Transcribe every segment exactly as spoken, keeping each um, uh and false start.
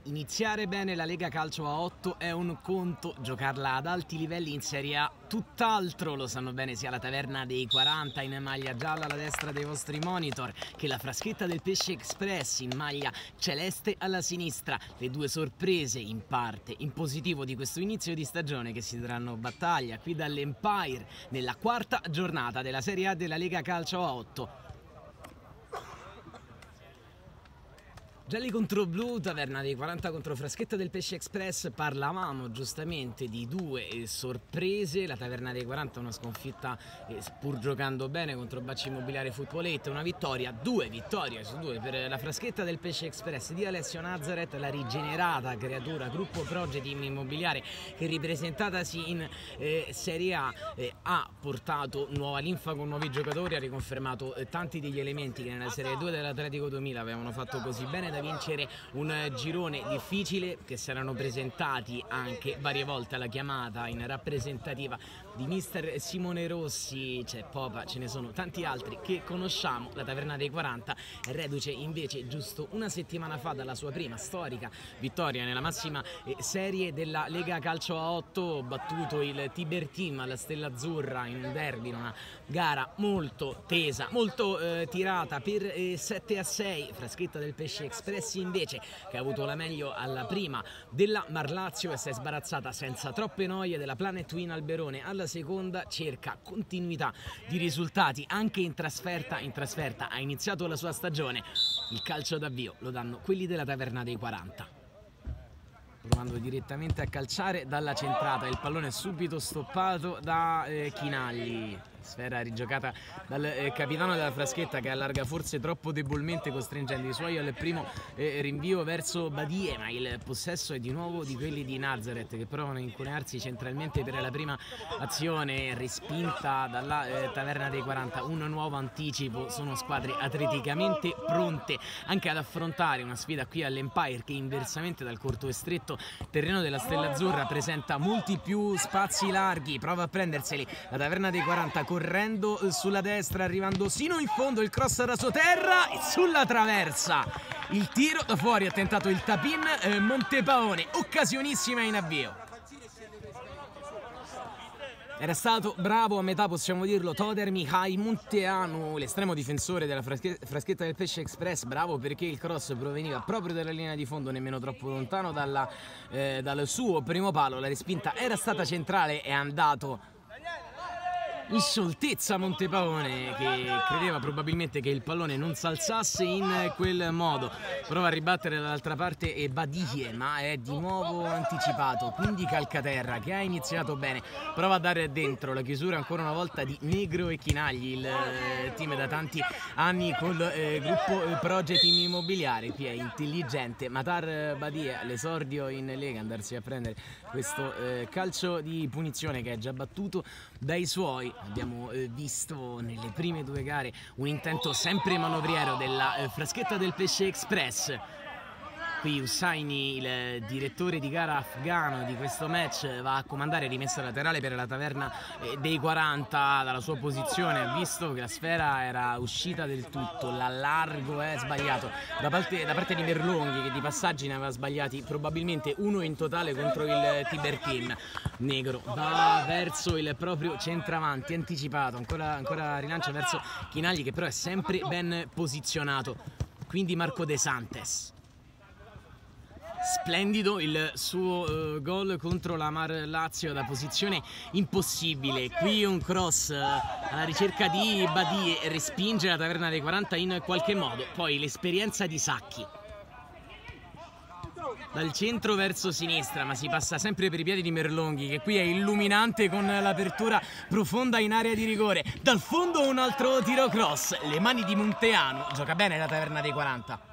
Iniziare bene la Lega Calcio a otto è un conto, giocarla ad alti livelli in Serie A tutt'altro, lo sanno bene sia la Taverna dei quaranta in maglia gialla alla destra dei vostri monitor che la Fraschetta del Pesce Express in maglia celeste alla sinistra. Le due sorprese in parte in positivo di questo inizio di stagione che si daranno battaglia qui dall'Empire nella quarta giornata della Serie A della Lega Calcio a otto. Gialli contro blu, Taverna dei quaranta contro Fraschetta del Pesce Express. Parlavamo giustamente di due sorprese. La Taverna dei quaranta una sconfitta eh, pur giocando bene contro Bacci Immobiliare Footballette, una vittoria, due vittorie su due per la Fraschetta del Pesce Express di Alessio Nazareth, la rigenerata creatura gruppo Project Immobiliare che ripresentatasi in eh, Serie A eh, ha portato nuova linfa con nuovi giocatori, ha riconfermato eh, tanti degli elementi che nella Serie due dell'Atletico duemila avevano fatto così bene da vincere un girone difficile, che si erano presentati anche varie volte alla chiamata in rappresentativa di mister Simone Rossi. C'è Popa, ce ne sono tanti altri che conosciamo. La Taverna dei quaranta è reduce invece giusto una settimana fa dalla sua prima storica vittoria nella massima serie della Lega Calcio a otto, battuto il Tiber Team alla Stella Azzurra in un derby, in una gara molto tesa, molto eh, tirata per eh, sette a sei. Fraschetta del Pesce Express invece, che ha avuto la meglio alla prima della Marlazio e si è sbarazzata senza troppe noie della Planet Twin Alberone, alla seconda cerca continuità di risultati anche in trasferta. In trasferta ha iniziato la sua stagione, il calcio d'avvio lo danno quelli della Taverna dei quaranta. Provando direttamente a calciare dalla centrata, il pallone è subito stoppato da eh, Chinagli. Sfera rigiocata dal eh, capitano della Fraschetta, che allarga forse troppo debolmente, costringendo i suoi al primo eh, rinvio verso Badie, ma il possesso è di nuovo di quelli di Nazareth, che provano a incunearsi centralmente per la prima azione, respinta dalla eh, Taverna dei quaranta. Un nuovo anticipo, sono squadre atleticamente pronte anche ad affrontare una sfida qui all'Empire, che inversamente dal corto e stretto terreno della Stella Azzurra presenta molti più spazi larghi. Prova a prenderseli la Taverna dei quaranta correndo sulla destra, arrivando sino in fondo, il cross da sotterra e sulla traversa il tiro da fuori. Ha tentato il tap-in eh, Montepaone, occasionissima in avvio. Era stato bravo a metà, possiamo dirlo, Toder Mihai Munteanu, l'estremo difensore della Fraschetta del Pesce Express. Bravo perché il cross proveniva proprio dalla linea di fondo, nemmeno troppo lontano dalla, eh, dal suo primo palo. La respinta era stata centrale, è andato in scioltezza Montepaone, che credeva probabilmente che il pallone non s'alzasse in quel modo. Prova a ribattere dall'altra parte e Badie, ma è di nuovo anticipato, quindi Calcaterra, che ha iniziato bene, prova a dare dentro. La chiusura ancora una volta di Negro e Chinagli, il eh, team da tanti anni col eh, gruppo eh, Project Immobiliare. Qui è intelligente Matar Badie all'esordio in Lega, andarsi a prendere questo eh, calcio di punizione che è già battuto dai suoi. Abbiamo eh, visto nelle prime due gare un intento sempre manovriero della eh, Fraschetta del Pesce Express. Qui Hussaini, il direttore di gara afghano di questo match, va a comandare rimessa laterale per la Taverna eh, dei quaranta. Dalla sua posizione ha visto che la sfera era uscita del tutto, l'allargo è sbagliato da parte, da parte di Merlonghi, che di passaggi ne aveva sbagliati probabilmente uno in totale contro il Tiber Team. Negro va verso il proprio centravanti, anticipato, ancora, ancora rilancia verso Chinagli, che però è sempre ben posizionato. Quindi Marco De Santes. Splendido il suo uh, gol contro la Marlazio da posizione impossibile. Qui un cross uh, alla ricerca di Badie, respinge la Taverna dei quaranta in qualche modo. Poi l'esperienza di Sacchi dal centro verso sinistra, ma si passa sempre per i piedi di Merlonghi, che qui è illuminante con l'apertura profonda in area di rigore. Dal fondo un altro tiro cross, le mani di Munteanu. Gioca bene la Taverna dei quaranta.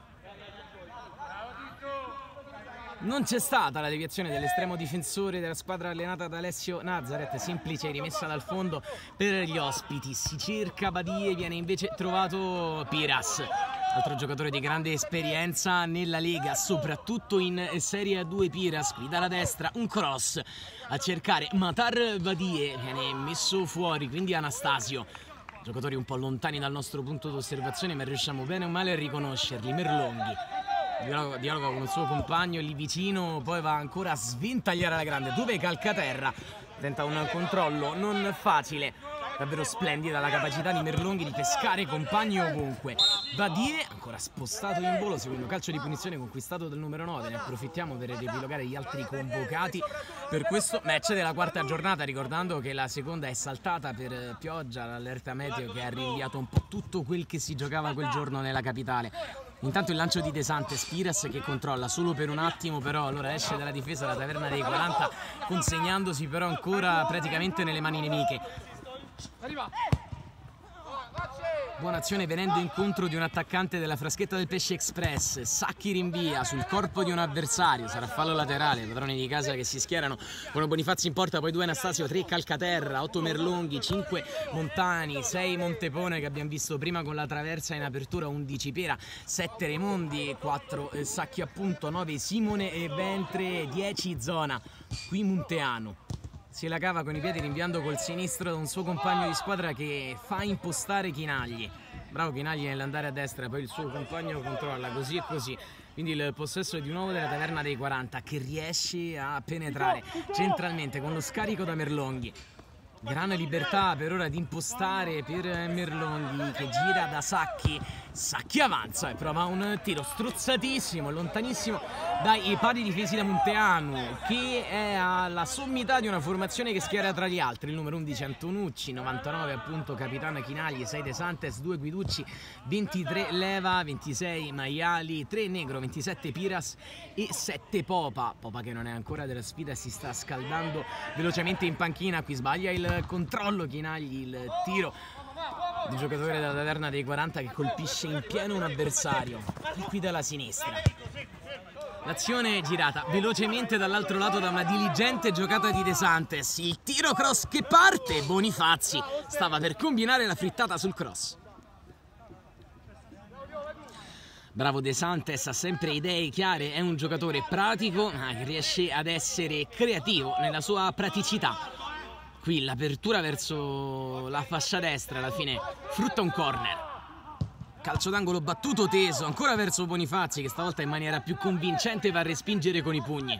Non c'è stata la deviazione dell'estremo difensore della squadra allenata da Alessio Nazareth, semplice rimessa dal fondo per gli ospiti. Si cerca Badie, viene invece trovato Piras, altro giocatore di grande esperienza nella Lega, soprattutto in Serie A due. Piras, qui dalla destra, un cross a cercare Matar Badie, viene messo fuori, quindi Anastasio. Giocatori un po' lontani dal nostro punto d'osservazione, ma riusciamo bene o male a riconoscerli. Merlonghi dialoga, dialoga con il suo compagno lì vicino, poi va ancora a sventagliare alla grande, dove Calcaterra tenta un controllo non facile. Davvero splendida la capacità di Merlonghi di pescare compagni ovunque. Badie ancora spostato in volo, seguendo calcio di punizione conquistato dal numero nove. Ne approfittiamo per riepilogare gli altri convocati per questo match della quarta giornata, ricordando che la seconda è saltata per pioggia, l'allerta meteo che ha rinviato un po' tutto quel che si giocava quel giorno nella capitale. Intanto il lancio di De Santes, Piras che controlla solo per un attimo, però allora esce dalla difesa la Taverna dei quaranta, consegnandosi però ancora praticamente nelle mani nemiche. Buona azione venendo incontro di un attaccante della Fraschetta del Pesce Express. Sacchi rinvia sul corpo di un avversario, sarà fallo laterale, padroni di casa che si schierano con Bonifazzi in porta, poi due Anastasio, tre Calcaterra, otto Merlonghi, cinque Montani, sei Montepone che abbiamo visto prima con la traversa in apertura, undici Pera, sette Raimondi, quattro eh, Sacchi appunto, nove Simone e Ventre, dieci Zona. Qui Munteanu si la cava con i piedi rinviando col sinistro da un suo compagno di squadra che fa impostare Chinagli. Bravo Chinagli nell'andare a destra, poi il suo compagno controlla così e così. Quindi il possesso è di nuovo della Taverna dei quaranta che riesce a penetrare centralmente con lo scarico da Merlonghi. Gran libertà per ora di impostare per Merlonghi che gira da Sacchi. Sacchi avanza e prova un tiro strozzatissimo, lontanissimo dai pali difesi da Munteanu, che è alla sommità di una formazione che schiera tra gli altri. Il numero undici Antonucci, novantanove appunto Capitano Chinagli, sei De Santes, due Guiducci, ventitré Leva, ventisei Maiali, tre Negro, ventisette Piras e sette Popa. Popa che non è ancora della sfida e si sta scaldando velocemente in panchina. Qui sbaglia il controllo Chinagli, il tiro di giocatore della Taverna dei quaranta che colpisce in pieno un avversario, e qui dalla sinistra. L'azione è girata velocemente dall'altro lato da una diligente giocata di De Santes. Il tiro cross che parte, Bonifazzi stava per combinare la frittata sul cross. Bravo De Santes, ha sempre idee chiare, è un giocatore pratico ma che riesce ad essere creativo nella sua praticità. Qui l'apertura verso la fascia destra, alla fine frutta un corner. Calcio d'angolo battuto teso, ancora verso Bonifazzi che stavolta in maniera più convincente va a respingere con i pugni.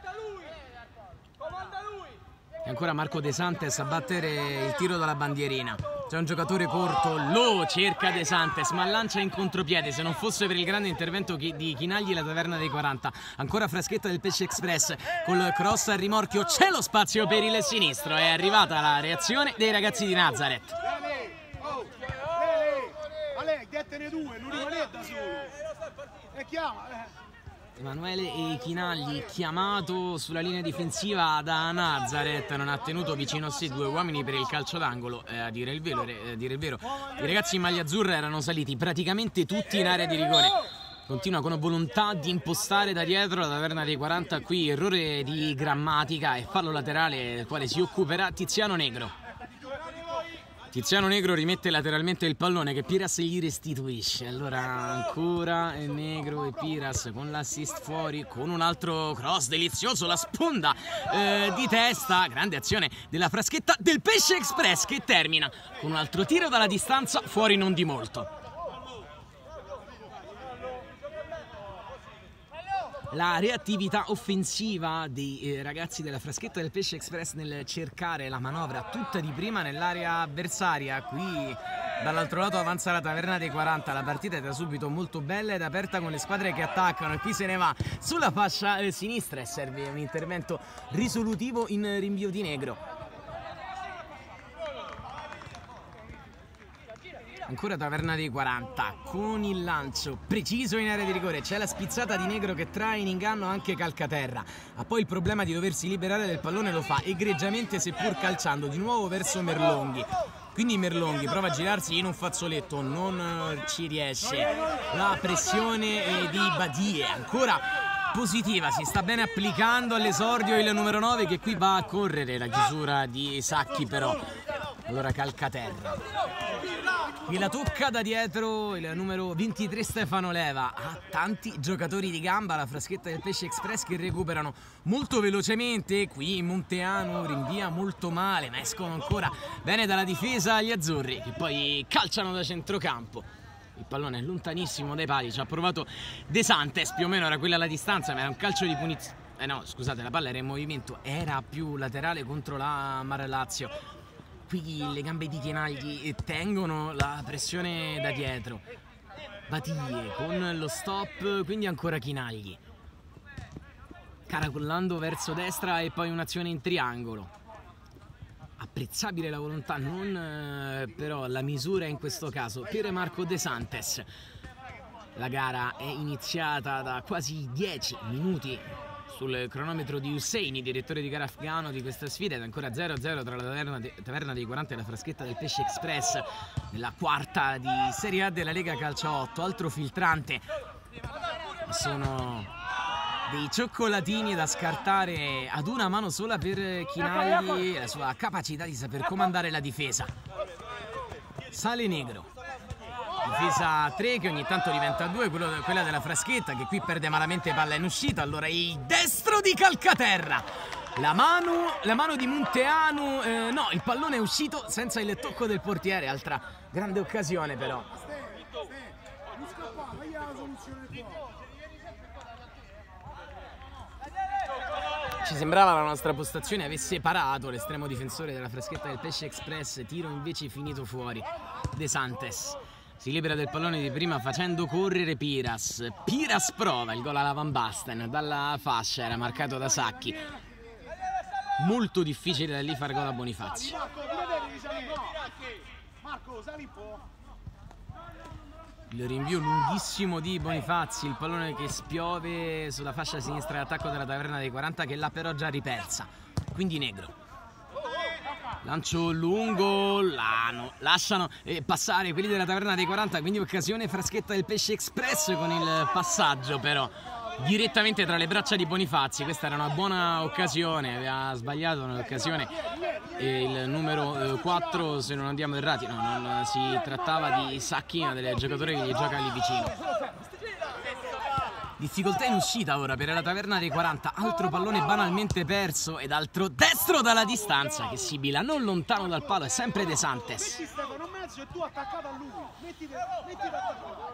E ancora Marco De Santes a battere il tiro dalla bandierina. C'è un giocatore corto, lo cerca De Santes ma lancia in contropiede. Se non fosse per il grande intervento di Chinagli la Taverna dei quaranta. Ancora Fraschetta del Pesce Express col cross al rimorchio, c'è lo spazio per il sinistro. È arrivata la reazione dei ragazzi di Nazareth. Ale, dettene due, non rimanete da solo. E chiama. Emanuele e Chinagli chiamato sulla linea difensiva da Nazareth, non ha tenuto vicino a sé due uomini per il calcio d'angolo. Eh, a dire il vero, eh, a dire il vero, i ragazzi in maglia azzurra erano saliti praticamente tutti in area di rigore. Continua con volontà di impostare da dietro la Taverna dei quaranta. Qui errore di grammatica e fallo laterale del quale si occuperà Tiziano Negro. Tiziano Negro rimette lateralmente il pallone che Piras gli restituisce. Allora ancora Negro e Piras con l'assist fuori, con un altro cross delizioso, la sponda eh, di testa. Grande azione della Fraschetta del Pesce Express che termina con un altro tiro dalla distanza, fuori non di molto. La reattività offensiva dei eh, ragazzi della Fraschetta del Pesce Express nel cercare la manovra tutta di prima nell'area avversaria. Qui dall'altro lato avanza la Taverna dei quaranta. La partita è da subito molto bella ed aperta con le squadre che attaccano, e qui se ne va sulla fascia eh, sinistra e serve un intervento risolutivo in rinvio di Negro. Ancora Taverna dei quaranta con il lancio preciso in area di rigore. C'è la spizzata di Negro che trae in inganno anche Calcaterra. Ha poi il problema di doversi liberare del pallone, lo fa egregiamente seppur calciando di nuovo verso Merlonghi. Quindi Merlonghi prova a girarsi in un fazzoletto, non ci riesce. La pressione di Badie ancora positiva, si sta bene applicando all'esordio il numero nove che qui va a correre. La chiusura di Sacchi però. Allora Calcaterra. Qui la tocca da dietro il numero ventitré Stefano Leva. Ha tanti giocatori di gamba la Fraschetta del Pesce Express che recuperano molto velocemente. Qui Monteanu rinvia molto male, ma escono ancora bene dalla difesa gli azzurri che poi calciano da centrocampo. il pallone è lontanissimo dai pali, ci ha provato De Santis, più o meno era quella la distanza, ma era un calcio di punizione. Eh no, scusate, la palla era in movimento, era più laterale contro la Mar Lazio. Qui le gambe di Chinagli tengono la pressione da dietro. Batie con lo stop, quindi ancora Chinagli. Caracollando verso destra e poi un'azione in triangolo. Apprezzabile la volontà, non eh, però la misura in questo caso. Pier Marco De Santis. La gara è iniziata da quasi dieci minuti sul cronometro di Husseini, direttore di gara afghano di questa sfida, ed ancora zero a zero tra la taverna, de, taverna dei quaranta e la Fraschetta del Pesce Express nella quarta di Serie A della Lega Calcio otto. Altro filtrante, sono dei cioccolatini da scartare ad una mano sola per Chinagli, la sua capacità di saper comandare la difesa. Sale Negro, difesa tre che ogni tanto diventa due, quello, quella della Fraschetta che qui perde malamente palla in uscita. Allora il destro di Calcaterra, la mano, la mano di Munteanu, eh, no, il pallone è uscito senza il tocco del portiere. Altra grande occasione però. Ci sembrava la nostra postazione avesse parato l'estremo difensore della Fraschetta del Pesce Express, tiro invece finito fuori. De Santis si libera del pallone di prima facendo correre Piras. Piras prova il gol alla Van Basten dalla fascia, era marcato da Sacchi. Molto difficile da lì far gol a Bonifazzi. Il rinvio lunghissimo di Bonifazzi, il pallone che spiove sulla fascia sinistra d'attacco della taverna dei quaranta, che l'ha però già ripersa. Quindi Negro. Lancio lungo, lano, lasciano eh, passare quelli della taverna dei quaranta, quindi occasione Fraschetta del Pesce Express con il passaggio però direttamente tra le braccia di Bonifazzi. Questa era una buona occasione, aveva sbagliato nell'occasione il numero quattro, se non andiamo errati, no, non si trattava di Sacchi, ma del giocatore che gli gioca lì vicino. Difficoltà in uscita ora per la taverna dei quaranta, altro pallone banalmente perso ed altro destro dalla distanza che sibila non lontano dal palo, è sempre De Santis. Metti Stefano in mezzo e tu attaccato a lui, metti attaccato.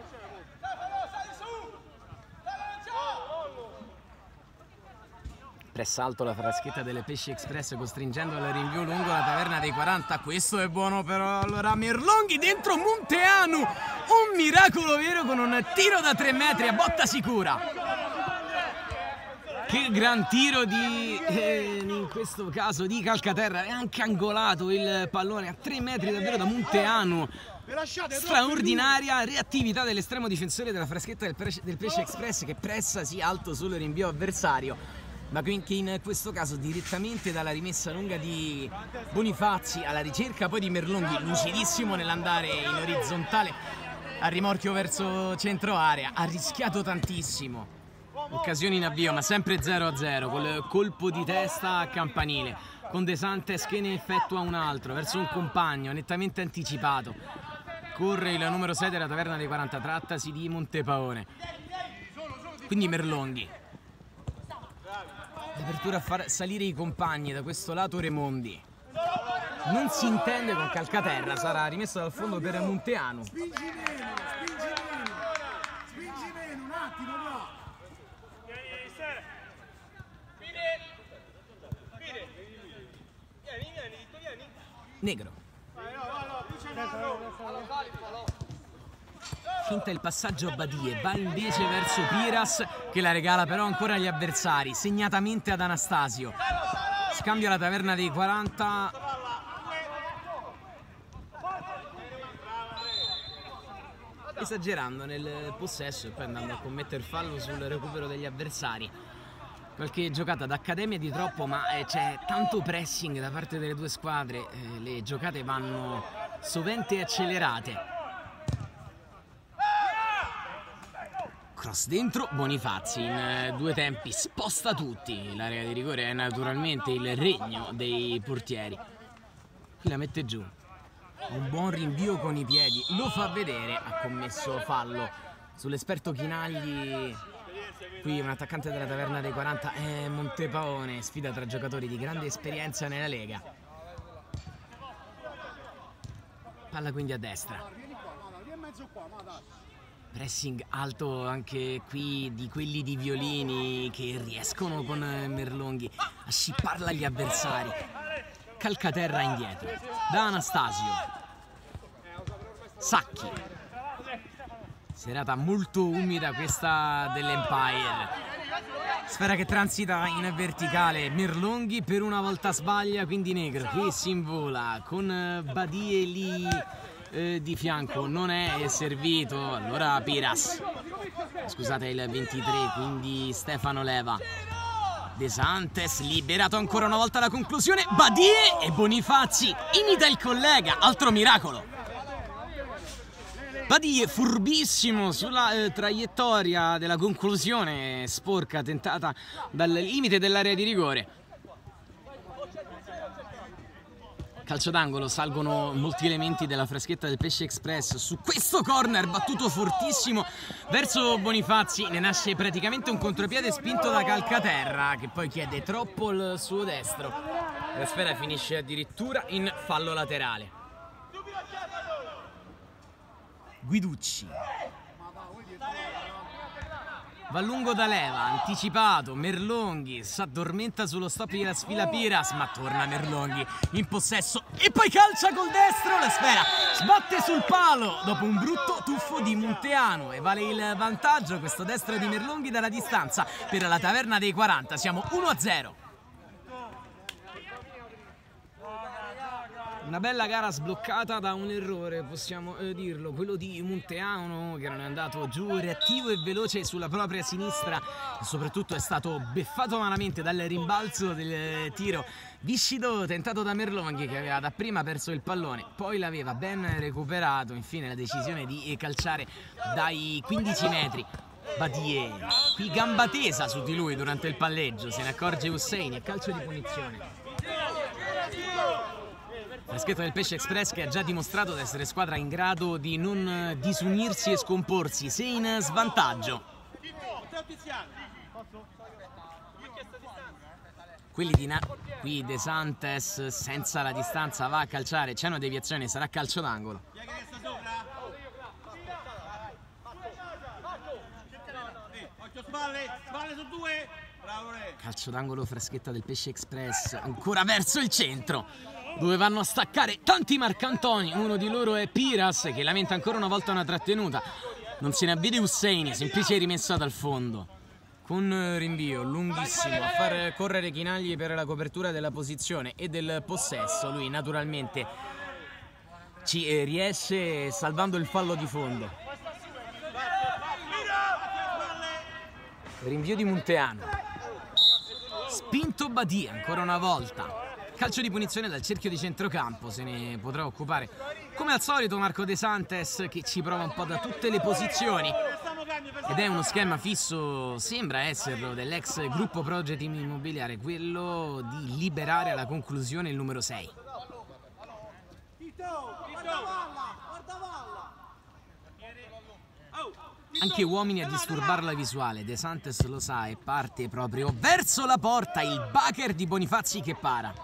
Pressa alto la Fraschetta delle Pesci Express costringendo al rinvio lungo la taverna dei quaranta. Questo è buono però. Allora Merlonghi dentro Munteanu, un miracolo vero con un tiro da tre metri a botta sicura. Che gran tiro di eh, in questo caso di Calcaterra, è anche angolato il pallone a tre metri davvero da Munteanu. Straordinaria reattività dell'estremo difensore della Fraschetta del, del Pesce Express, che pressa sì alto sul rinvio avversario, ma che in questo caso direttamente dalla rimessa lunga di Bonifazzi alla ricerca poi di Merlonghi, lucidissimo nell'andare in orizzontale a rimorchio verso centro area, ha rischiato tantissimo, occasioni in avvio ma sempre zero a zero col colpo di testa a campanile, con De Santis che ne effettua un altro verso un compagno nettamente anticipato. Corre il numero sei della taverna dei quaranta, trattasi di Montepaone, quindi Merlonghi. L'apertura a far salire i compagni da questo lato Remondi. Non si intende con Calcaterra, sarà rimesso dal fondo per Munteanu. Spingi meno, spingi meno, spingi meno, un attimo no. Negro. Finta il passaggio a Badie, va invece verso Piras che la regala però ancora agli avversari, segnatamente ad Anastasio. Scambia la taverna dei quaranta. Esagerando nel possesso e poi andando a commettere fallo sul recupero degli avversari. Qualche giocata d'accademia di troppo, ma c'è tanto pressing da parte delle due squadre, le giocate vanno sovente accelerate. Cross dentro, Bonifazzi in due tempi sposta tutti, l'area di rigore è naturalmente il regno dei portieri. Qui la mette giù, un buon rinvio con i piedi, lo fa vedere, ha commesso fallo sull'esperto Chinagli. Qui un attaccante della taverna dei quaranta è Montepaone, sfida tra giocatori di grande esperienza nella Lega. Palla quindi a destra. mezzo qua, ma dai. Pressing alto anche qui di quelli di Violini che riescono con Merlonghi a scipparla agli avversari. Calcaterra indietro da Anastasio. Sacchi. Serata molto umida questa dell'Empire. Sfera che transita in verticale. Merlonghi per una volta sbaglia, quindi Negro che si invola con Badie lì eh, di fianco. Non è servito. Allora Piras. Scusate, il ventitré, quindi Stefano Leva. De Santes liberato ancora una volta alla conclusione. Badie e Bonifazzi imita il collega. Altro miracolo. Badie furbissimo sulla eh, traiettoria della conclusione sporca tentata dal limite dell'area di rigore. Calcio d'angolo, salgono molti elementi della fraschetta del Pesce Express su questo corner battuto fortissimo verso Bonifazzi. Ne nasce praticamente un contropiede spinto da Calcaterra che poi chiede troppo il suo destro. La sfera finisce addirittura in fallo laterale. Guiducci va lungo da Leva, anticipato, Merlonghi s'addormenta sullo stop della sfila Piras, ma torna Merlonghi in possesso e poi calcia col destro, la sfera sbatte sul palo dopo un brutto tuffo di Munteanu e vale il vantaggio questo destro di Merlonghi dalla distanza per la Taverna dei quaranta. Siamo uno a zero. Una bella gara sbloccata da un errore, possiamo eh, dirlo, quello di Munteanu che non è andato giù reattivo e veloce sulla propria sinistra e soprattutto è stato beffato malamente dal rimbalzo del tiro viscido tentato da Merlonghi che aveva dapprima perso il pallone, poi l'aveva ben recuperato. Infine la decisione di calciare dai quindici metri. Badie, qui gamba tesa su di lui durante il palleggio, se ne accorge Husseini e calcio di punizione. Fraschetta del Pesce Express che ha già dimostrato di essere squadra in grado di non disunirsi e scomporsi se in svantaggio. Quelli di Na qui De Santes senza la distanza va a calciare, c'è una deviazione, sarà calcio d'angolo. Calcio d'angolo, Fraschetta del Pesce Express ancora verso il centro dove vanno a staccare tanti marcantoni. Uno di loro è Piras che lamenta ancora una volta una trattenuta, non se ne avvede Husseini, semplice rimessa dal fondo con rinvio lunghissimo a far correre Chinagli per la copertura della posizione e del possesso. Lui naturalmente ci riesce salvando il fallo di fondo. Rinvio di Munteanu, spinto Badie ancora una volta. Calcio di punizione dal cerchio di centrocampo, se ne potrà occupare come al solito Marco De Santes che ci prova un po' da tutte le posizioni ed è uno schema fisso, sembra esserlo, dell'ex gruppo Proget Immobiliare, quello di liberare alla conclusione il numero sei. Anche uomini a disturbare la visuale, De Santes lo sa e parte proprio verso la porta, il backer di Bonifazzi che para.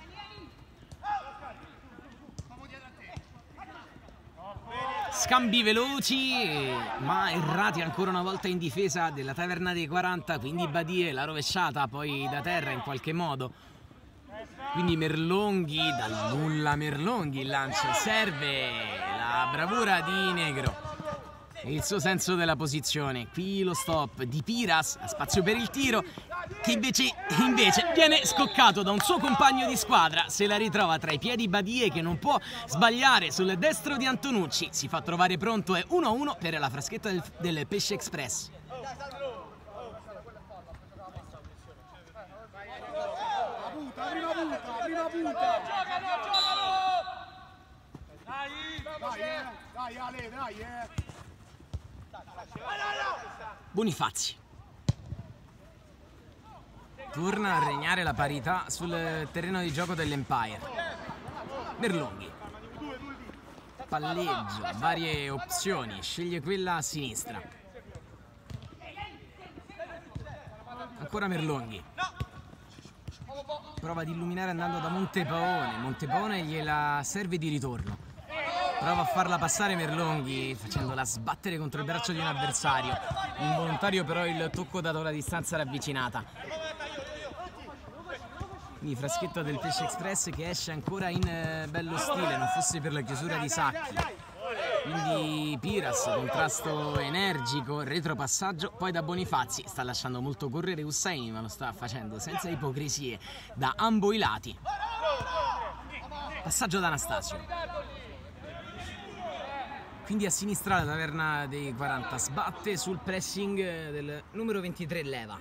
Scambi veloci ma errati ancora una volta in difesa della Taverna dei quaranta, quindi Badie la rovesciata poi da terra in qualche modo, quindi Merlonghi, dal nulla Merlonghi il lancio, serve la bravura di Negro e il suo senso della posizione. Qui lo stop di Piras, a spazio per il tiro che invece, invece viene scoccato da un suo compagno di squadra, se la ritrova tra i piedi Badie che non può sbagliare sul destro di Antonucci, si fa trovare pronto, è uno a uno per la fraschetta del, del Pesce Express. Prima punta, prima punta. Dai, eh, dai Ale, dai, eh. Bonifazzi torna a regnare la parità sul terreno di gioco dell'Empire. Merlonghi palleggio, varie opzioni, sceglie quella a sinistra. Ancora Merlonghi prova ad illuminare andando da Montepaone, Montepaone gliela serve di ritorno. Prova a farla passare Merlonghi, facendola sbattere contro il braccio di un avversario. Involontario però il tocco dato la distanza ravvicinata. Quindi Fraschetta del Pesce Express che esce ancora in eh, bello stile, non fosse per la chiusura di Sacchi. Quindi Piras, contrasto energico, retropassaggio, poi da Bonifazzi. Sta lasciando molto correre Hussaini, ma lo sta facendo senza ipocrisie da ambo i lati. Passaggio da Anastasio. Quindi a sinistra la Taverna dei quaranta sbatte sul pressing del numero ventitré Leva.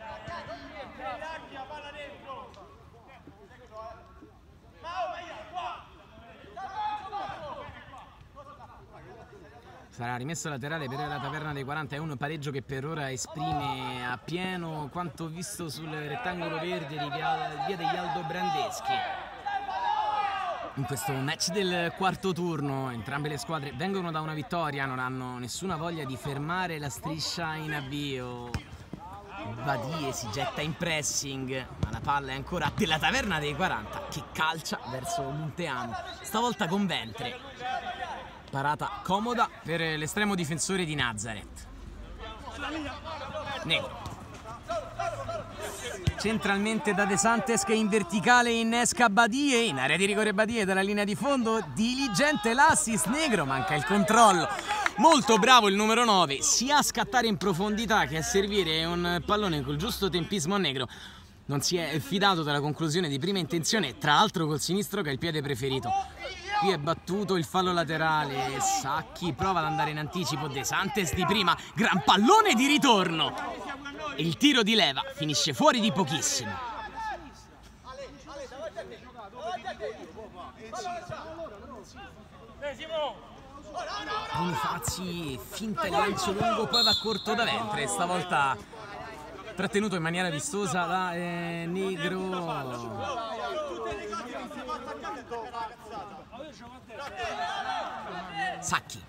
Sarà rimesso laterale per la Taverna dei quaranta, è un pareggio che per ora esprime appieno quanto visto sul rettangolo verde di via, via degli Aldo Brandeschi. In questo match del quarto turno entrambe le squadre vengono da una vittoria, non hanno nessuna voglia di fermare la striscia in avvio. Badie si getta in pressing, ma la palla è ancora della Taverna dei quaranta che calcia verso Munteanu, stavolta con ventre. Parata comoda per l'estremo difensore di Nazareth. Negro. Centralmente da De Santes che in verticale innesca Badie, in area di rigore Badie dalla linea di fondo, diligente l'assist, Negro, manca il controllo. Molto bravo il numero nove, sia a scattare in profondità che a servire un pallone col giusto tempismo a Negro. Non si è fidato della conclusione di prima intenzione, tra l'altro col sinistro che è il piede preferito. Qui è battuto il fallo laterale, Sacchi prova ad andare in anticipo, De Santes di prima, gran pallone di ritorno. Il tiro di Leva finisce fuori di pochissimo. Bonifazzi finta il lancio lungo, poi va corto da ventre, stavolta trattenuto in maniera vistosa da eh, Negro. Sacchi.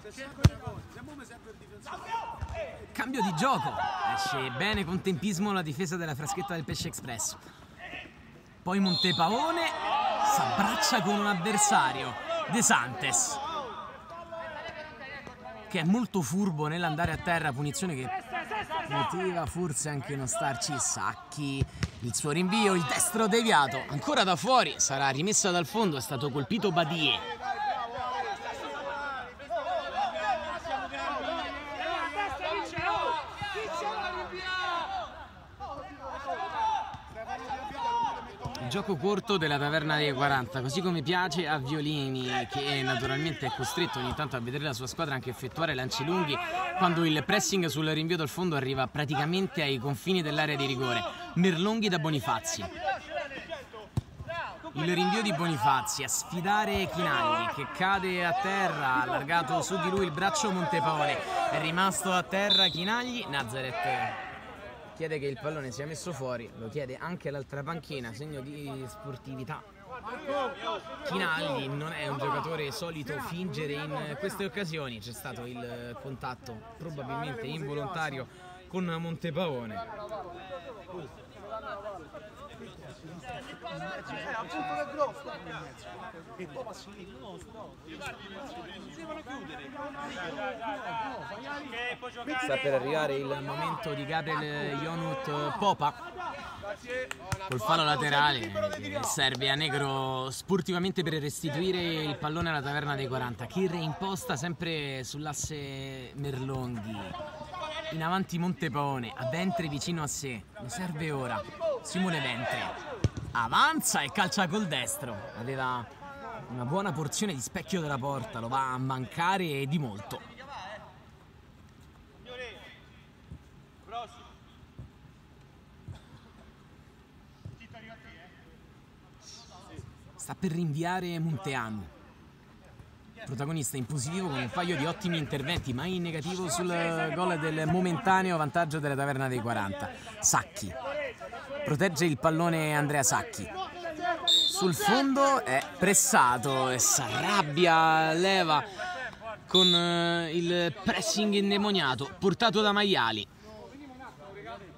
Cambio di gioco, esce bene con tempismo la difesa della Fraschetta del Pesce Express. Poi Montepavone s'abbraccia con un avversario, De Santes, che è molto furbo nell'andare a terra, punizione che poteva forse anche non starci. Sacchi, il suo rinvio, il destro deviato, ancora da fuori, sarà rimessa dal fondo, è stato colpito Badie. Gioco corto della Taverna dei quaranta, così come piace a Violini, che naturalmente è costretto ogni tanto a vedere la sua squadra anche effettuare lanci lunghi quando il pressing sul rinvio dal fondo arriva praticamente ai confini dell'area di rigore. Merlonghi da Bonifazzi. Il rinvio di Bonifazzi a sfidare Chinagli che cade a terra, allargato su di lui il braccio Montepavone, è rimasto a terra Chinagli. Nazareth chiede che il pallone sia messo fuori, lo chiede anche l'altra panchina, segno di sportività. Chinagli non è un giocatore solito fingere in queste occasioni, c'è stato il contatto probabilmente involontario con Montepavone. Sta per arrivare il momento di Gabriel Jonut Popa col fallo laterale che serve a Negro sportivamente per restituire il pallone alla Taverna dei quaranta, che reimposta sempre sull'asse Merlonghi. In avanti Montepavone, a ventre vicino a sé, lo serve ora Simone Ventre. Avanza e calcia col destro, aveva una buona porzione di specchio della porta, lo va a mancare e di molto. Sta per rinviare Munteanu, protagonista in positivo con un paio di ottimi interventi, mai in negativo sul gol del momentaneo vantaggio della Taverna dei quaranta. Sacchi protegge il pallone, Andrea Sacchi sul fondo, è pressato e s'arrabbia Leva con il pressing indemoniato portato da Maiali,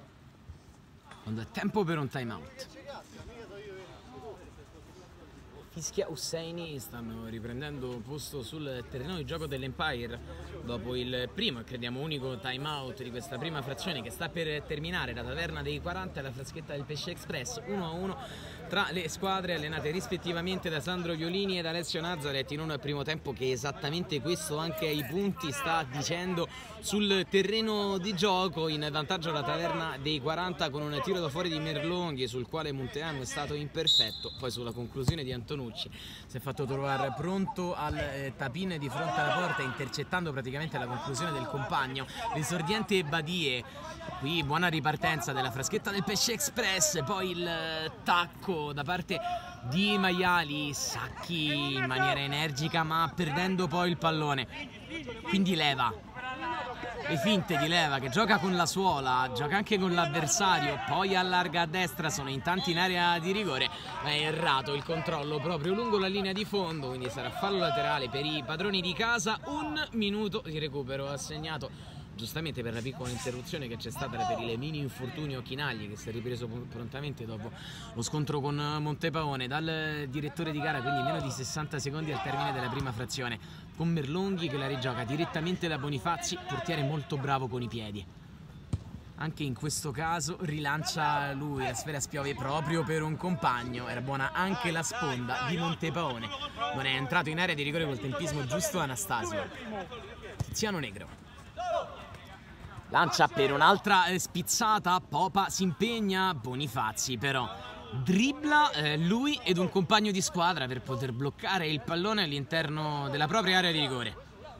quando è tempo per un time out. Fischia Husseini stanno riprendendo posto sul terreno di gioco dell'Empire dopo il primo e crediamo unico time out di questa prima frazione che sta per terminare. La Taverna dei quaranta e la Fraschetta del Pesce Express uno a uno tra le squadre allenate rispettivamente da Sandro Violini ed Alessio Nazzaret, in un primo tempo che esattamente questo anche ai punti sta dicendo sul terreno di gioco. In vantaggio la Taverna dei quaranta con un tiro da fuori di Merlonghi sul quale Munteanu è stato imperfetto, poi sulla conclusione di Antonucci si è fatto trovare pronto al eh, tapin di fronte alla porta, intercettando praticamente la conclusione del compagno. L'esordiente Badie, qui buona ripartenza della Fraschetta del Pesce Express, poi il eh, tacco da parte di Maiali, Sacchi in maniera energica ma perdendo poi il pallone, quindi leva, le finte di Leva che gioca con la suola, gioca anche con l'avversario, poi allarga a destra, sono in tanti in area di rigore, ma è errato il controllo proprio lungo la linea di fondo, quindi sarà fallo laterale per i padroni di casa. Un minuto di recupero assegnato giustamente per la piccola interruzione che c'è stata per il mini infortunio Chinagli, che si è ripreso prontamente dopo lo scontro con Montepaone dal direttore di gara, quindi meno di sessanta secondi al termine della prima frazione, con Merlonghi che la rigioca direttamente da Bonifazzi, portiere molto bravo con i piedi. Anche in questo caso rilancia lui, la sfera spiove proprio per un compagno, era buona anche la sponda di Montepaone, non è entrato in area di rigore col tempismo giusto Anastasio. Tiziano Negro lancia per un'altra eh, spizzata, Popa si impegna, Bonifazzi però dribbla eh, lui ed un compagno di squadra per poter bloccare il pallone all'interno della propria area di rigore.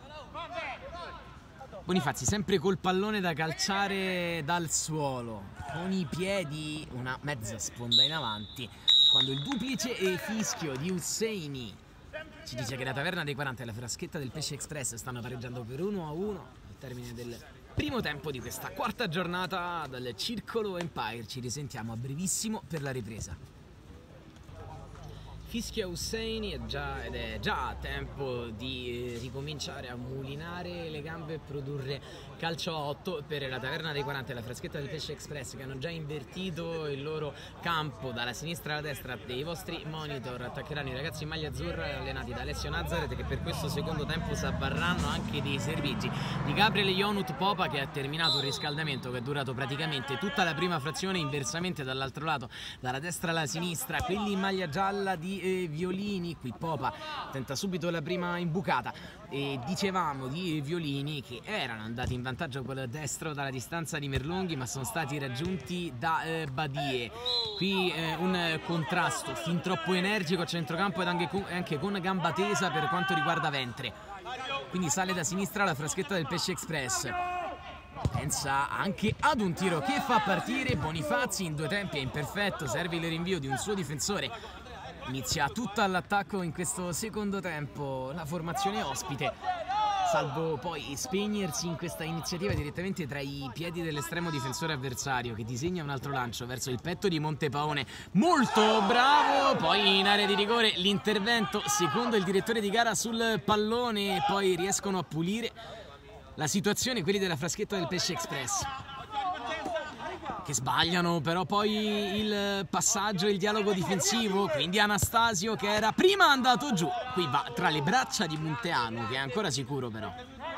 Bonifazzi sempre col pallone da calciare dal suolo, con i piedi una mezza sponda in avanti, quando il duplice e fischio di Husseini ci dice che la Taverna dei quaranta e la Fraschetta del Pesce Express stanno pareggiando per uno a uno al termine del primo tempo di questa quarta giornata dal Circolo Empire. Ci risentiamo a brevissimo per la ripresa. Fischia Husseini è già, ed è già tempo di ricominciare a mulinare le gambe e produrre calcio a otto per la Taverna dei quaranta e la Fraschetta del Pesce Express, che hanno già invertito il loro campo dalla sinistra alla destra. Dei vostri monitor attaccheranno i ragazzi in maglia azzurra allenati da Alessio Nazzaret, che per questo secondo tempo si avvarranno anche dei servizi di Gabriele Ionut Popa, che ha terminato il riscaldamento che è durato praticamente tutta la prima frazione inversamente dall'altro lato, dalla destra alla sinistra, quelli in maglia gialla di eh, Violini. Qui Popa tenta subito la prima imbucata e dicevamo di Violini che erano andati in vantaggio col destro dalla distanza di Merlonghi, ma sono stati raggiunti da eh, Badie. Qui eh, un contrasto fin troppo energico a centrocampo ed anche con, anche con gamba tesa per quanto riguarda Ventre, quindi sale da sinistra la Fraschetta del Pesce Express, pensa anche ad un tiro che fa partire Bonifazzi in due tempi, è imperfetto, serve il rinvio di un suo difensore. Inizia tutto all'attacco in questo secondo tempo la formazione ospite, salvo poi spegnersi in questa iniziativa direttamente tra i piedi dell'estremo difensore avversario, che disegna un altro lancio verso il petto di Montepaone, molto bravo, poi in area di rigore l'intervento secondo il direttore di gara sul pallone e poi riescono a pulire la situazione quelli della Fraschetta del Pesce Express, che sbagliano però poi il passaggio e il dialogo difensivo, quindi Anastasio che era prima andato giù, qui va tra le braccia di Munteanu che è ancora sicuro però.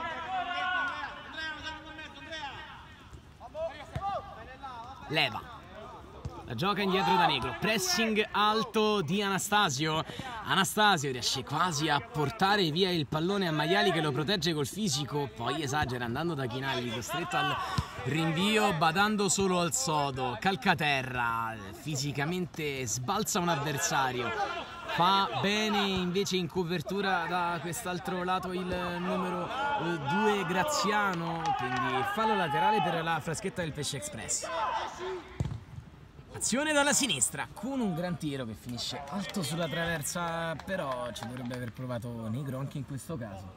Leva, la gioca indietro da Negro, pressing alto di Anastasio, Anastasio riesce quasi a portare via il pallone a Maiali che lo protegge col fisico, poi esagera andando da Chinagli, costretto al rinvio badando solo al sodo. Calcaterra fisicamente sbalza un avversario, fa bene invece in copertura da quest'altro lato il numero due Graziano, quindi fallo laterale per la Fraschetta del Pesce Express. Azione dalla sinistra con un gran tiro che finisce alto sulla traversa, però ci dovrebbe aver provato Negro anche in questo caso.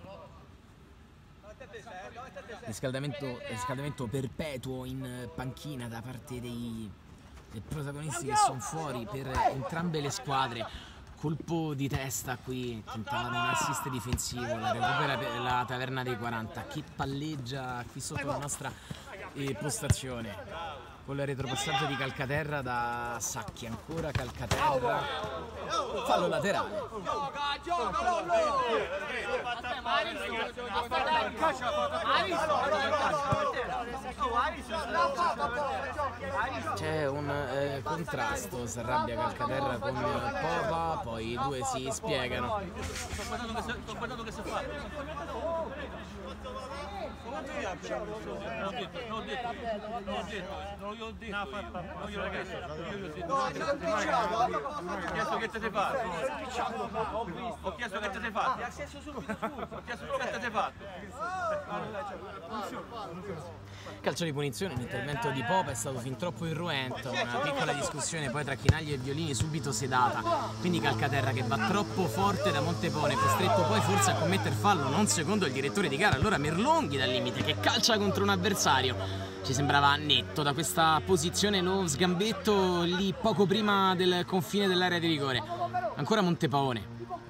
Riscaldamento, riscaldamento perpetuo in panchina da parte dei, dei protagonisti che sono fuori per entrambe le squadre, colpo di testa qui, tentavano un assist difensivo, la recupera la Taverna dei quaranta che palleggia qui sotto la nostra eh, postazione. Con il retropassaggio di Calcaterra da Sacchi, ancora Calcaterra, fallo laterale. C'è un eh, contrasto, si arrabbia Calcaterra con Popa, poi i due si spiegano. Sto guardando che si fa. Non ho detto, non ho detto, non ho detto, non glielo ho detto, non glielo ho chiesto, io gli ho detto, ho chiesto che te sei fatto, ho chiesto che te sei fatto, ho chiesto solo che te sei fatto. Calcio di punizione, l'intervento di Popa è stato fin troppo irruento, una piccola discussione poi tra Chinagli e Violini subito sedata, quindi Calcaterra che va troppo forte da Montepone, costretto poi forse a commettere fallo, non secondo il direttore di gara, allora Merlonghi dal limite che calcia contro un avversario, ci sembrava netto da questa posizione lo sgambetto lì poco prima del confine dell'area di rigore, ancora Montepone.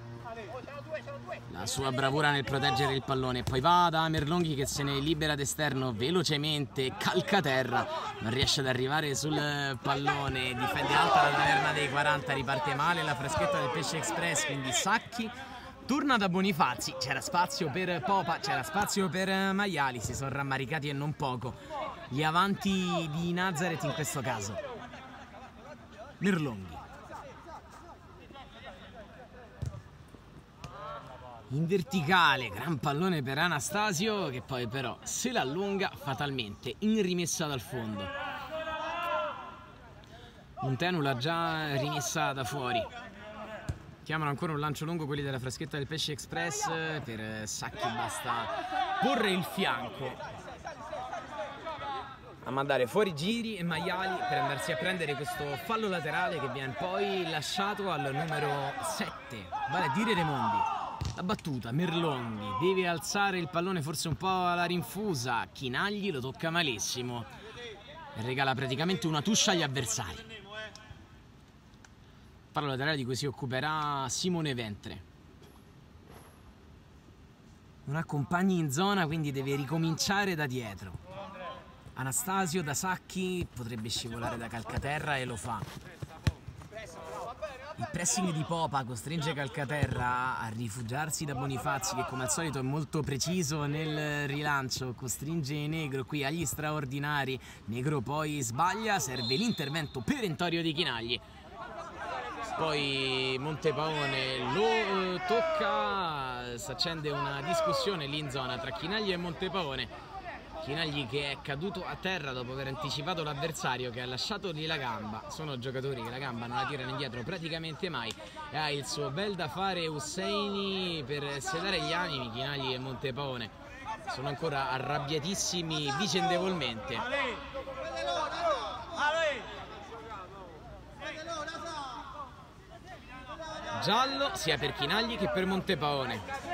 La sua bravura nel proteggere il pallone, poi va da Merlonghi che se ne libera d'esterno velocemente, Calcaterra non riesce ad arrivare sul pallone, difende alta la Taverna dei quaranta, riparte male la freschetta del Pesce Express, quindi Sacchi torna da Bonifazzi, c'era spazio per Popa, c'era spazio per Maiali, si sono rammaricati e non poco gli avanti di Nazareth in questo caso. Merlonghi in verticale, gran pallone per Anastasio che poi però se la allunga fatalmente in rimessa dal fondo. Montenu l'ha già rimessa da fuori. Chiamano ancora un lancio lungo quelli della freschetta del Pesce Express, per Sacchi basta porre il fianco a mandare fuori Giri e Maiali per andarsi a prendere questo fallo laterale che viene poi lasciato al numero sette, vale a dire Remondi. La battuta, Merlonghi deve alzare il pallone forse un po' alla rinfusa, Chinagli lo tocca malissimo e regala praticamente una tuscia agli avversari. Fallo laterale di cui si occuperà Simone Ventre. Non ha compagni in zona, quindi deve ricominciare da dietro. Anastasio da Sacchi potrebbe scivolare da Calcaterra e lo fa. Il pressing di Popa costringe Calcaterra a rifugiarsi da Bonifazzi che come al solito è molto preciso nel rilancio, costringe Negro qui agli straordinari, Negro poi sbaglia, serve l'intervento perentorio di Chinagli. Poi Montepaone lo eh, tocca, si accende una discussione lì in zona tra Chinagli e Montepaone. Chinagli che è caduto a terra dopo aver anticipato l'avversario che ha lasciato lì la gamba. Sono giocatori che la gamba non la tirano indietro praticamente mai e ha il suo bel da fare Husseini per sedare gli animi. Chinagli e Montepaone sono ancora arrabbiatissimi vicendevolmente. Giallo sia per Chinagli che per Montepaone.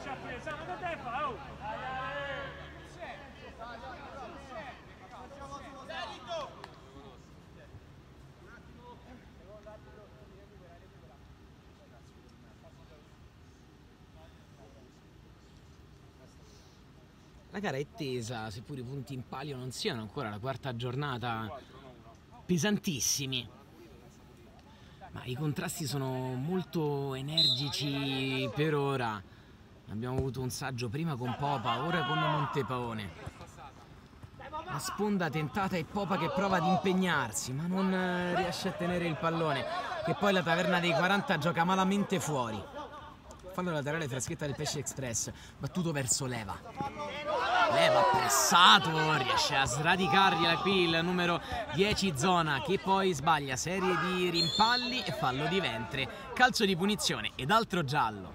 La gara è tesa, seppur i punti in palio non siano ancora la quarta giornata pesantissimi. Ma i contrasti sono molto energici per ora. Abbiamo avuto un saggio prima con Popa, ora con Montepaone. La sponda tentata e Popa che prova ad impegnarsi, ma non riesce a tenere il pallone. Che poi la Taverna dei quaranta gioca malamente fuori. Fallo laterale freschetta del Pesce Express, battuto verso Leva. Leva pressato, riesce a sradicargliela qui il numero dieci Zona che poi sbaglia serie di rimpalli e fallo di Ventre, calcio di punizione ed altro giallo.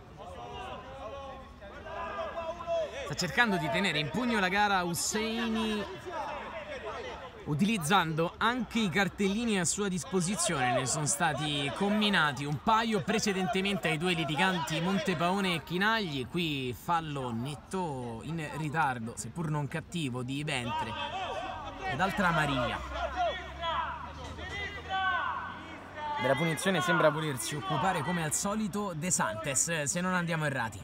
Sta cercando di tenere in pugno la gara Husseini utilizzando anche i cartellini a sua disposizione. Ne sono stati combinati un paio precedentemente ai due litiganti Montepaone e Chinagli. Qui fallo netto in ritardo, seppur non cattivo, di Ventre ed altra amarilla. Della punizione sembra volersi occupare come al solito De Santes, se non andiamo errati.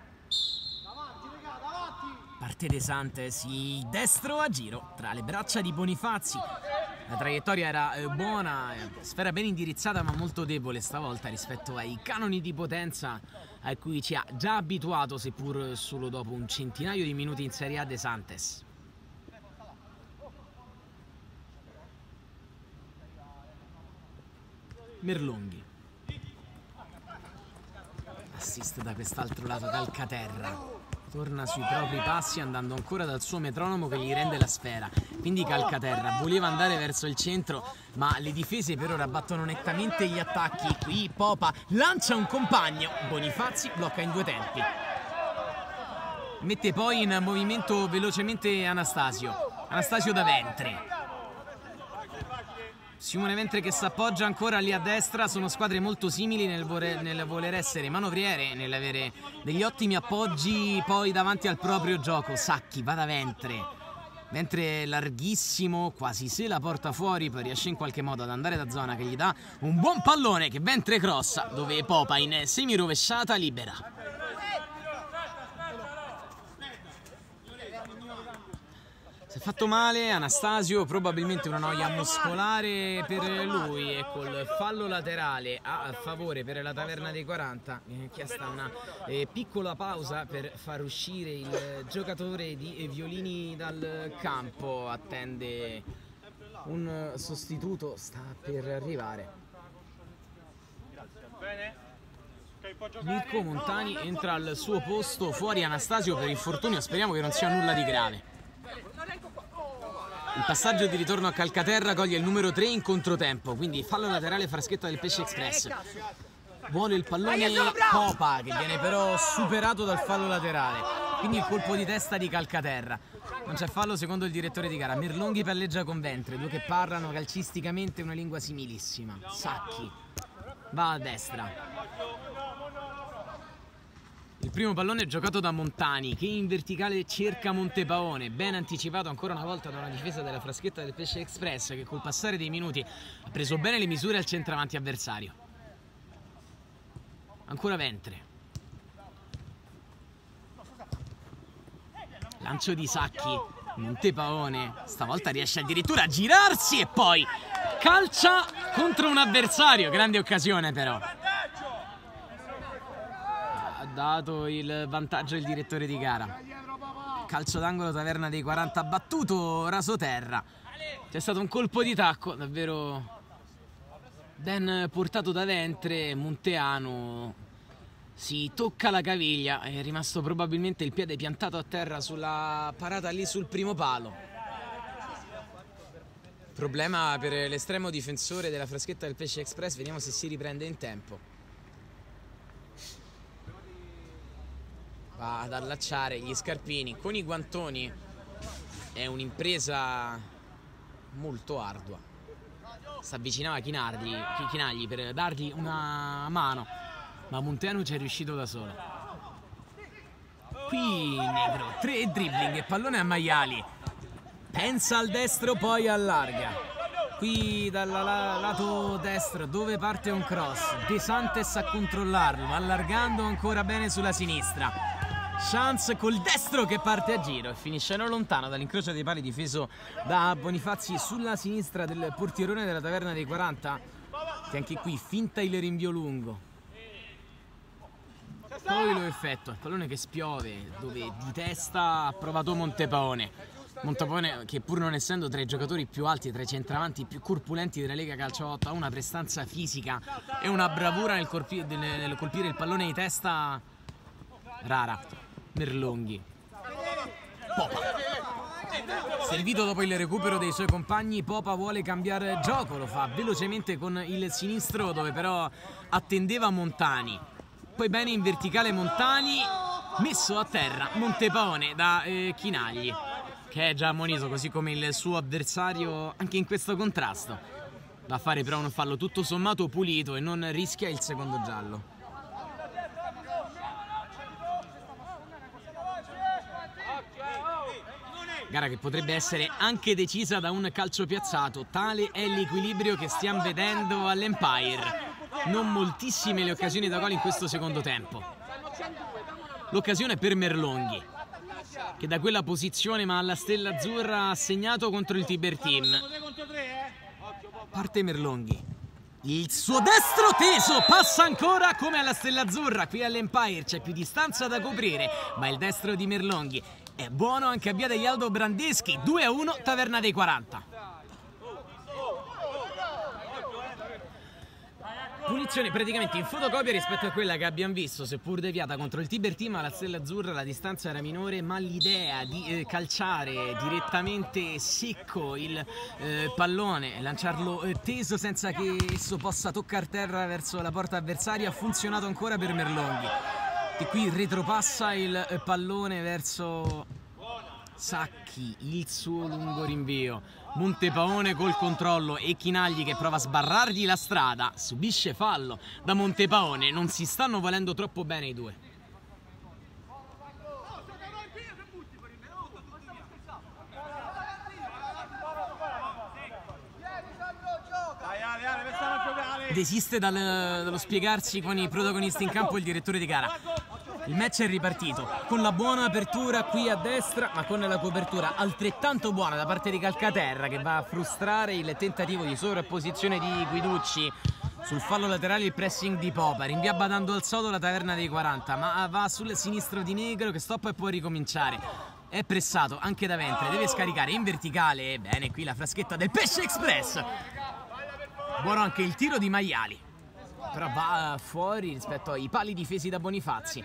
Parte De Santes, il destro a giro tra le braccia di Bonifazi. La traiettoria era eh, buona, sfera ben indirizzata ma molto debole stavolta rispetto ai canoni di potenza a cui ci ha già abituato, seppur solo dopo un centinaio di minuti in Serie A, De Santes. Merlonghi. Assist da quest'altro lato Calcaterra. Torna sui propri passi andando ancora dal suo metronomo che gli rende la sfera. Quindi Calcaterra voleva andare verso il centro, ma le difese per ora battono nettamente gli attacchi. Qui Popa lancia un compagno, Bonifazi blocca in due tempi. Mette poi in movimento velocemente Anastasio. Anastasio da ventre. Simone Ventre che si appoggia ancora lì a destra. Sono squadre molto simili nel, voler, nel voler essere manovriere, nell'avere degli ottimi appoggi poi davanti al proprio gioco. Sacchi va da Ventre. Ventre larghissimo, quasi se la porta fuori, poi riesce in qualche modo ad andare da zona che gli dà un buon pallone che Ventre crossa, dove Popa in semi rovesciata libera. Si è fatto male Anastasio, probabilmente una noia muscolare per lui, e col fallo laterale a favore per la Taverna dei quaranta viene chiesta una eh, piccola pausa per far uscire il giocatore di Violini dal campo. Attende un sostituto, sta per arrivare. Mirko Montani entra al suo posto, fuori Anastasio per infortunio, speriamo che non sia nulla di grave. Il passaggio di ritorno a Calcaterra coglie il numero tre in controtempo, quindi fallo laterale Fraschetta del Pesce Express. Vuole il pallone Popa, che viene però superato dal fallo laterale, quindi il colpo di testa di Calcaterra. Non c'è fallo secondo il direttore di gara. Merlonghi palleggia con Ventre, due che parlano calcisticamente una lingua similissima. Sacchi va a destra. Il primo pallone è giocato da Montani, che in verticale cerca Montepaone, ben anticipato ancora una volta da una difesa della Fraschetta del Pesce Express, che col passare dei minuti ha preso bene le misure al centravanti avversario. Ancora Ventre. Lancio di Sacchi, Montepaone stavolta riesce addirittura a girarsi e poi calcia contro un avversario. Grande occasione però. Dato il vantaggio il direttore di gara. Calcio d'angolo Taverna dei quaranta battuto rasoterra. C'è stato un colpo di tacco davvero ben portato da Ventre. Monteano si tocca la caviglia, è rimasto probabilmente il piede piantato a terra sulla parata lì sul primo palo. Problema per l'estremo difensore della Fraschetta del Pesce Express, vediamo se si riprende in tempo. Va ad allacciare gli scarpini con i guantoni, è un'impresa molto ardua. Si avvicinava Chinardi, Chinagli per dargli una mano, ma Monteano ci è riuscito da solo. Qui Negro, tre dribbling e pallone a maiali. Pensa al destro, poi allarga. Qui dal lato destro dove parte un cross, De Santes a controllarlo, allargando ancora bene sulla sinistra. Chance col destro che parte a giro e finisce non lontano dall'incrocio dei pali difeso da Bonifazi sulla sinistra del portierone della Taverna dei quaranta, che anche qui finta il rinvio lungo. Poi lo effettua, il pallone che spiove, dove di testa ha provato Montepaone. Montepaone che pur non essendo tra i giocatori più alti e tra i centravanti più corpulenti della Lega Calcio otto ha una prestanza fisica e una bravura nel colpire, nel colpire il pallone di testa rara. Merlonghi. Popa. Servito dopo il recupero dei suoi compagni, Popa vuole cambiare gioco, lo fa velocemente con il sinistro dove però attendeva Montani. Poi bene in verticale Montani, messo a terra Montepaone da eh, Chinagli, che è già ammonito così come il suo avversario anche in questo contrasto. Va a fare però un fallo tutto sommato pulito e non rischia il secondo giallo. gara che potrebbe essere anche decisa da un calcio piazzato. Tale è l'equilibrio che stiamo vedendo all'Empire. Non moltissime le occasioni da gol in questo secondo tempo. L'occasione per Merlonghi, che da quella posizione ma alla Stella Azzurra ha segnato contro il Tiber Team. Parte Merlonghi, il suo destro teso passa ancora come alla Stella Azzurra. Qui all'Empire c'è più distanza da coprire, ma il destro di Merlonghi è buono anche a via degli Aldo Brandeschi. Due a uno Taverna dei quaranta. Punizione praticamente in fotocopia rispetto a quella che abbiamo visto, seppur deviata contro il Tiber Team. Alla Stella Azzurra la distanza era minore, ma l'idea di eh, calciare direttamente secco il eh, pallone, lanciarlo eh, teso senza che esso possa toccare terra verso la porta avversaria, ha funzionato ancora per Merlonghi, che qui retropassa il eh, pallone verso Sacchi, il suo lungo rinvio. Montepaone col controllo e Chinagli che prova a sbarrargli la strada, subisce fallo da Montepaone. Non si stanno valendo troppo bene i due. Desiste dal, dallo spiegarsi con i protagonisti in campo il direttore di gara. Il match è ripartito con la buona apertura qui a destra, ma con la copertura altrettanto buona da parte di Calcaterra, che va a frustrare il tentativo di sovrapposizione di Guiducci. Sul fallo laterale il pressing di Popa, rinvia badando al sodo la Taverna dei quaranta, ma va sul sinistro di Negro che stoppa e può ricominciare. È pressato anche da Ventre, deve scaricare in verticale. Bene, qui la fraschetta del Pesce Express. Buono anche il tiro di Maiali, però va fuori rispetto ai pali difesi da Bonifazzi.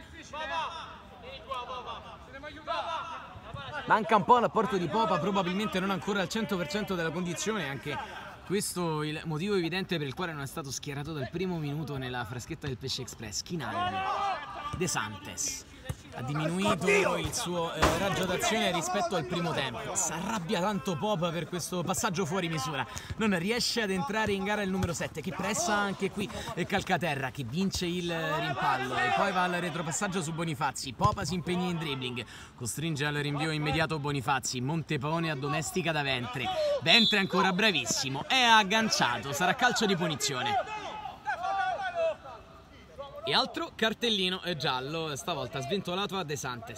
Manca un po' l'apporto di Popa, probabilmente non ancora al cento per cento della condizione. Anche questo il motivo evidente per il quale non è stato schierato dal primo minuto nella fraschetta del Pesce Express. Chinagli, De Santes ha diminuito il suo eh, raggio d'azione rispetto al primo tempo. Si arrabbia tanto Popa per questo passaggio fuori misura. Non riesce ad entrare in gara il numero sette, che pressa anche qui eh, Calcaterra, che vince il rimpallo e poi va al retropassaggio su Bonifazzi. Popa si impegna in dribbling, costringe al rinvio immediato Bonifazzi. Montepaone addomestica da Ventre. Ventre ancora bravissimo, è agganciato, sarà calcio di punizione. E altro cartellino giallo, stavolta sventolato a De Santes.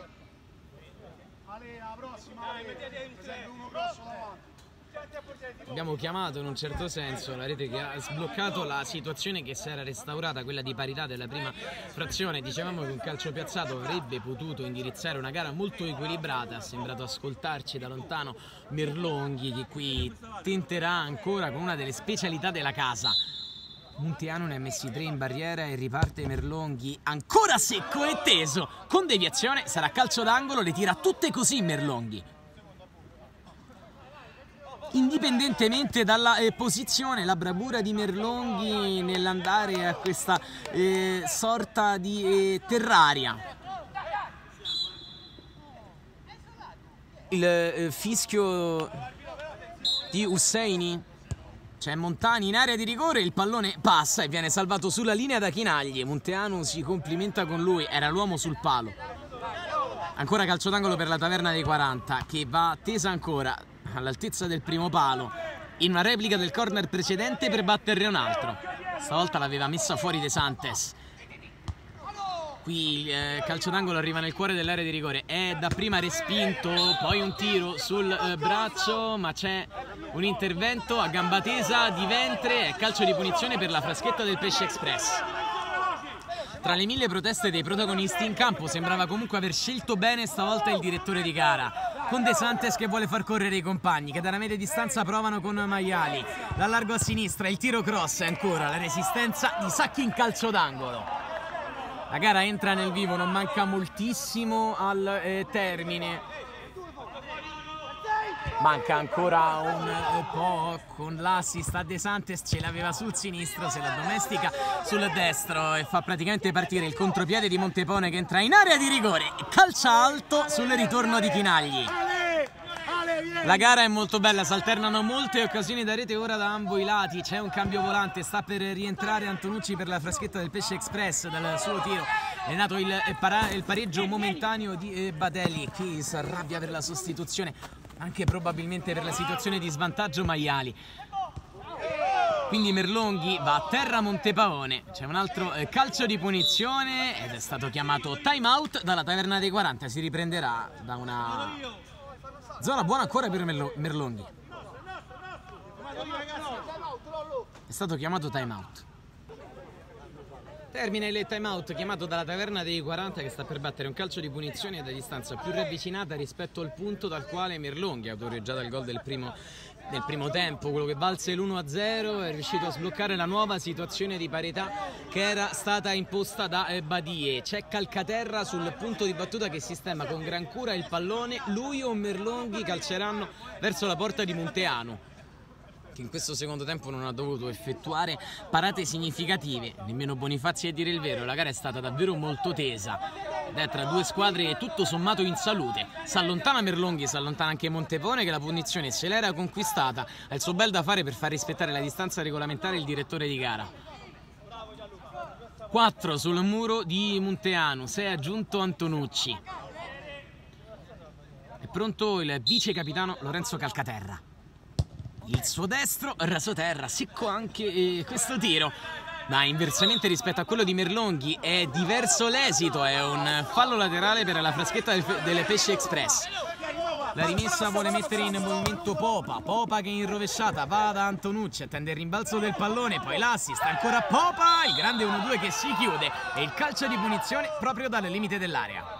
Abbiamo chiamato in un certo senso la rete che ha sbloccato la situazione che si era restaurata, quella di parità della prima frazione. Dicevamo che un calcio piazzato avrebbe potuto indirizzare una gara molto equilibrata. Ha sembrato ascoltarci da lontano Merlonghi, che qui tenterà ancora con una delle specialità della casa. Munteanu ne ha messi tre in barriera e riparte Merlonghi ancora secco e teso con deviazione. Sarà calcio d'angolo, le tira tutte così Merlonghi, indipendentemente dalla eh, posizione. La bravura di Merlonghi nell'andare a questa eh, sorta di eh, terraria. Il eh, fischio di Husseini. C'è Montani in area di rigore, il pallone passa e viene salvato sulla linea da Chinagli. Monteanu si complimenta con lui, era l'uomo sul palo. Ancora calcio d'angolo per la Taverna dei quaranta, che va tesa ancora all'altezza del primo palo, in una replica del corner precedente per batterne un altro. Stavolta l'aveva messa fuori De Santes. Qui il eh, calcio d'angolo arriva nel cuore dell'area di rigore, è dapprima respinto, poi un tiro sul eh, braccio, ma c'è un intervento a gamba tesa di Ventre. È calcio di punizione per la fraschetta del Pesce Express. Tra le mille proteste dei protagonisti in campo sembrava comunque aver scelto bene stavolta il direttore di gara, con De Santes che vuole far correre i compagni, che dalla media distanza provano con Maiali. Da largo a sinistra il tiro cross e ancora la resistenza di Sacchi in calcio d'angolo. La gara entra nel vivo, non manca moltissimo al eh, termine. Manca ancora un eh, po' con l'assist a De Santes, ce l'aveva sul sinistro, se la domestica sul destro e fa praticamente partire il contropiede di Montepaone, che entra in area di rigore e calcia alto sul ritorno di Chinagli. La gara è molto bella, si alternano molte occasioni da rete ora da ambo i lati. C'è un cambio volante, sta per rientrare Antonucci per la fraschetta del Pesce Express dal suo tiro è nato il, para, il pareggio momentaneo di eh, Batelli, che si arrabbia per la sostituzione, anche probabilmente per la situazione di svantaggio Maiali. Quindi Merlonghi va a terra Montepavone, c'è un altro eh, calcio di punizione ed è stato chiamato time out dalla Taverna dei quaranta, si riprenderà da una zona buona ancora per Merlo Merlonghi. È stato chiamato time out. Termina il time out chiamato dalla Taverna dei quaranta, che sta per battere un calcio di punizione da distanza più ravvicinata rispetto al punto dal quale Merlonghi, autore già dal gol del primo nel primo tempo, quello che valse l'uno a zero, è riuscito a sbloccare la nuova situazione di parità che era stata imposta da eh, Badie. C'è Calcaterra sul punto di battuta che sistema con gran cura il pallone. Lui o Merlonghi calceranno verso la porta di Munteanu, che in questo secondo tempo non ha dovuto effettuare parate significative, nemmeno Bonifazzi a dire il vero. La gara è stata davvero molto tesa ed è tra due squadre tutto sommato in salute. Si allontana Merlonghi, si allontana anche Montepavone, che la punizione se l'era conquistata, ha il suo bel da fare per far rispettare la distanza regolamentare il direttore di gara. quattro sul muro di Munteanu, sei aggiunto Antonucci. È pronto il vice capitano Lorenzo Calcaterra. Il suo destro rasoterra, secco anche eh, questo tiro, ma inversamente rispetto a quello di Merlonghi è diverso l'esito, è un fallo laterale per la fraschetta del, del Pesce Express. La rimessa vuole mettere in movimento Popa, Popa che in rovesciata va da Antonucci, attende il rimbalzo del pallone, poi l'assist, ancora Popa, il grande uno due che si chiude e il calcio di punizione proprio dal limite dell'area.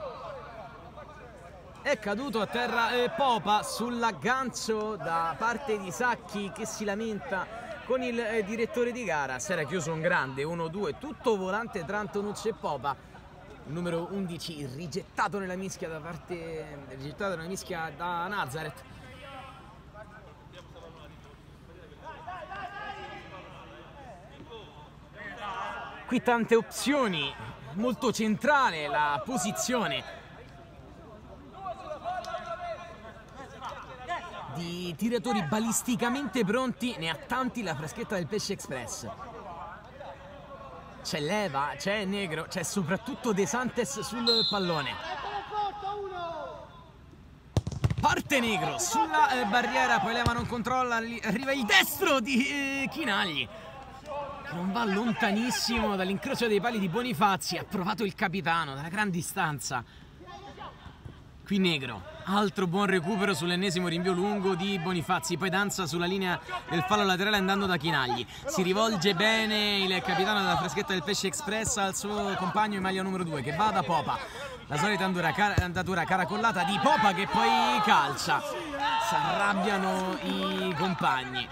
È caduto a terra eh, Popa sull'aggancio da parte di Sacchi, che si lamenta con il eh, direttore di gara. Si era chiuso un grande uno due, tutto volante tra Antonucci e Popa. Il numero undici rigettato nella mischia da parte rigettato nella mischia da Nazareth. Qui tante opzioni, molto centrale la posizione di tiratori balisticamente pronti, ne ha tanti la fraschetta del Pesce Express. C'è Leva, c'è Negro, c'è soprattutto De Santis sul pallone. Parte Negro sulla eh, barriera, poi Leva non controlla, arriva il destro di eh, Chinagli, che non va lontanissimo dall'incrocio dei pali di Bonifazzi. Ha provato il capitano dalla gran distanza. Qui Negro, altro buon recupero sull'ennesimo rinvio lungo di Bonifazzi, poi danza sulla linea del fallo laterale andando da Chinagli. Si rivolge bene il capitano della fraschetta del Pesce Express al suo compagno in maglia numero due, che va da Popa. La solita andatura caracollata di Popa, che poi calcia. Si arrabbiano i compagni.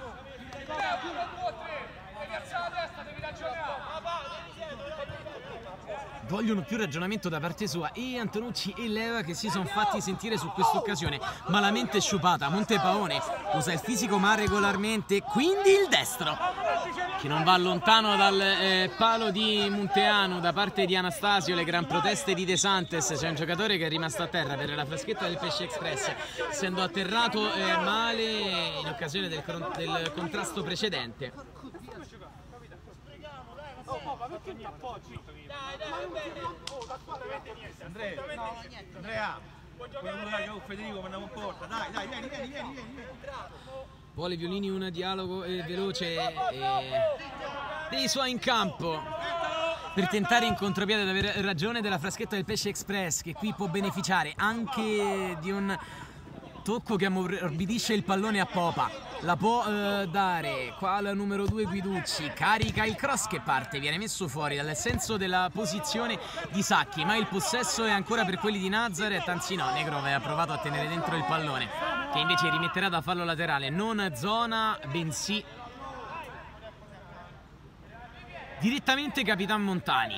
Vogliono più ragionamento da parte sua, e Antonucci e Leva che si sono fatti sentire su questa occasione. Malamente sciupata, Montepavone usa il fisico ma regolarmente, quindi il destro che non va lontano dal eh, palo di Munteanu da parte di Anastasio. Le gran proteste di De Santis. C'è un giocatore che è rimasto a terra per la fraschetta del Pesce Express, essendo atterrato eh, male in occasione del, del contrasto precedente. Andrea, Andrea, voglio Federico, ma andiamo in porta. Dai, dai, vieni, vieni, vieni, vieni. Vuole Violini un dialogo eh, veloce eh, dei suoi in campo per tentare in contropiede di avere ragione della fraschetta del Pesce Express, che qui può beneficiare anche di un tocco che ammorbidisce il pallone a Popa. La può eh, dare qua al numero due Guiducci, carica il cross che parte, viene messo fuori dal senso della posizione di Sacchi, ma il possesso è ancora per quelli di Nazareth. Anzi no, Negro aveva provato a tenere dentro il pallone, che invece rimetterà da fallo laterale, non zona bensì direttamente Capitan Montani.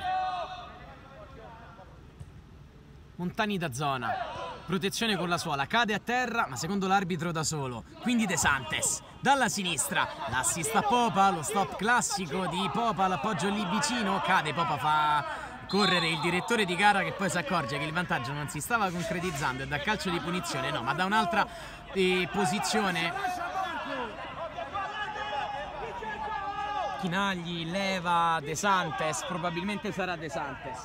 Montani da zona. Protezione con la suola, cade a terra ma secondo l'arbitro da solo, quindi De Santis dalla sinistra, l'assist a Popa, lo stop classico di Popa, l'appoggio lì vicino, cade Popa, fa correre il direttore di gara, che poi si accorge che il vantaggio non si stava concretizzando e da calcio di punizione no, ma da un'altra eh, posizione Chinagli, Leva, De Santes, probabilmente sarà De Santes.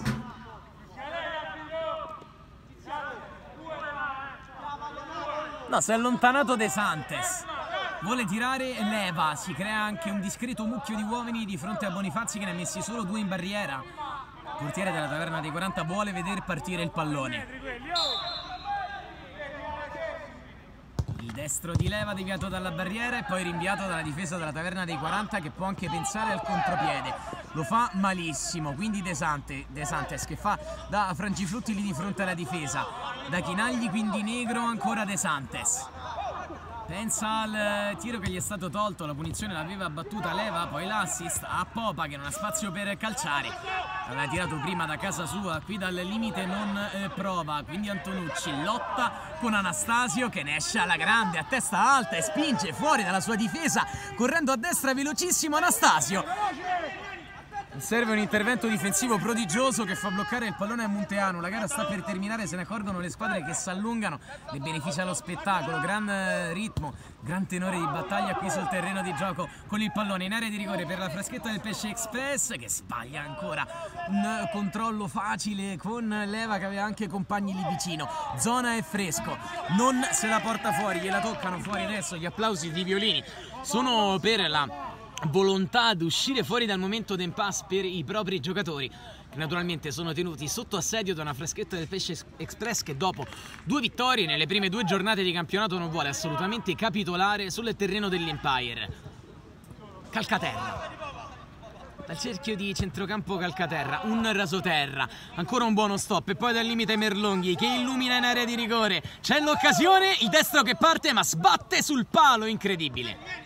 No, si è allontanato De Santes. Vuole tirare Leva, si crea anche un discreto mucchio di uomini di fronte a Bonifazzi che ne ha messi solo due in barriera. Il portiere della Taverna dei quaranta vuole vedere partire il pallone. Il destro di Leva deviato dalla barriera e poi rinviato dalla difesa della Taverna dei quaranta, che può anche pensare al contropiede. Lo fa malissimo, quindi De Santes, De Santes che fa da frangiflutti lì di fronte alla difesa. Da Chinagli, quindi Negro, ancora De Santes. Pensa al tiro che gli è stato tolto, la punizione l'aveva battuta Leva, poi l'assist a Popa che non ha spazio per calciare. Aveva tirato prima da casa sua, qui dal limite non eh, prova, quindi Antonucci lotta con Anastasio che ne esce alla grande a testa alta e spinge fuori dalla sua difesa, correndo a destra velocissimo Anastasio. Serve un intervento difensivo prodigioso che fa bloccare il pallone a Munteanu. La gara sta per terminare, se ne accorgono le squadre che si allungano, ne beneficia lo spettacolo, gran ritmo, gran tenore di battaglia qui sul terreno di gioco con il pallone in area di rigore per la Fraschetta del Pesce Express, che sbaglia ancora un controllo facile con Leva che aveva anche compagni lì vicino. Zona è fresco, non se la porta fuori, gliela toccano fuori adesso. Gli applausi di Violini sono per la volontà di uscire fuori dal momento d'impasse per i propri giocatori, che naturalmente sono tenuti sotto assedio da una Fraschetta del Pesce Express che dopo due vittorie nelle prime due giornate di campionato non vuole assolutamente capitolare sul terreno dell'Empire. Calcaterra, dal cerchio di centrocampo Calcaterra, un rasoterra, ancora un buono stop e poi dal limite Merlonghi che illumina in area di rigore. C'è l'occasione, il destro che parte ma sbatte sul palo, incredibile.